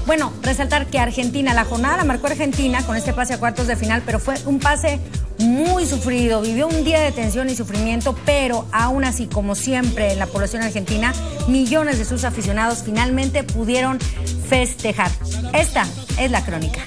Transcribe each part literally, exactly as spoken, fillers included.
Bueno, resaltar que Argentina, la jornada la marcó Argentina con este pase a cuartos de final, pero fue un pase muy sufrido, vivió un día de tensión y sufrimiento, pero aún así, como siempre en la población argentina, millones de sus aficionados finalmente pudieron festejar. Esta es la crónica.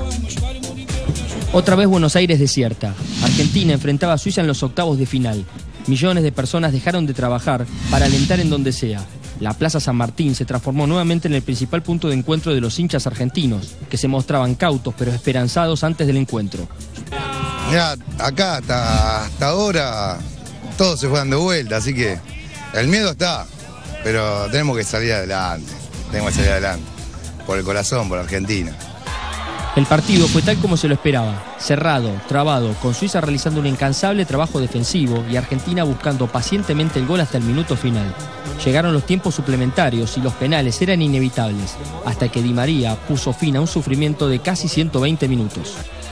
Otra vez Buenos Aires desierta. Argentina enfrentaba a Suiza en los octavos de final. Millones de personas dejaron de trabajar para alentar en donde sea. La Plaza San Martín se transformó nuevamente en el principal punto de encuentro de los hinchas argentinos, que se mostraban cautos pero esperanzados antes del encuentro. Mirá, acá hasta, hasta ahora todos se juegan de vuelta, así que el miedo está, pero tenemos que salir adelante, tenemos que salir adelante, por el corazón, por Argentina. El partido fue tal como se lo esperaba, cerrado, trabado, con Suiza realizando un incansable trabajo defensivo y Argentina buscando pacientemente el gol hasta el minuto final. Llegaron los tiempos suplementarios y los penales eran inevitables, hasta que Di María puso fin a un sufrimiento de casi ciento veinte minutos.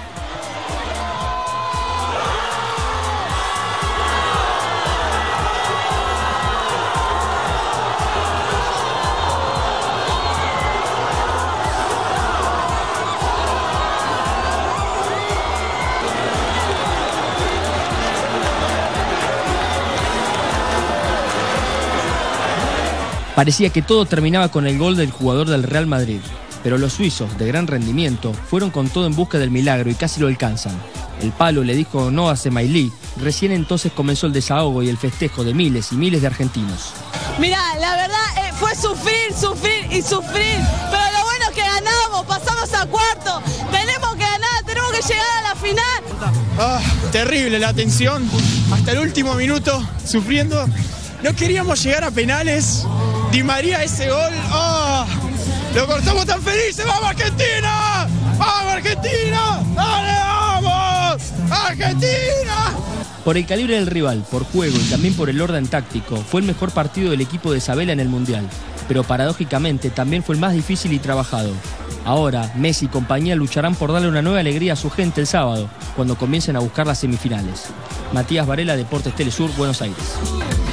Parecía que todo terminaba con el gol del jugador del Real Madrid, pero los suizos, de gran rendimiento, fueron con todo en busca del milagro y casi lo alcanzan. El palo le dijo no a Semailí, recién entonces comenzó el desahogo y el festejo de miles y miles de argentinos. Mirá, la verdad eh, fue sufrir, sufrir y sufrir, pero lo bueno es que ganamos, pasamos a cuarto, tenemos que ganar, tenemos que llegar a la final. Ah, terrible la tensión, hasta el último minuto sufriendo, no queríamos llegar a penales. Di María ese gol, ¡oh! Lo cortamos tan felices, ¡vamos Argentina! ¡Vamos Argentina! ¡Dale, vamos! ¡Argentina! Por el calibre del rival, por juego y también por el orden táctico, fue el mejor partido del equipo de Sabela en el Mundial, pero paradójicamente también fue el más difícil y trabajado. Ahora, Messi y compañía lucharán por darle una nueva alegría a su gente el sábado, cuando comiencen a buscar las semifinales. Matías Varela, Deportes Telesur, Buenos Aires.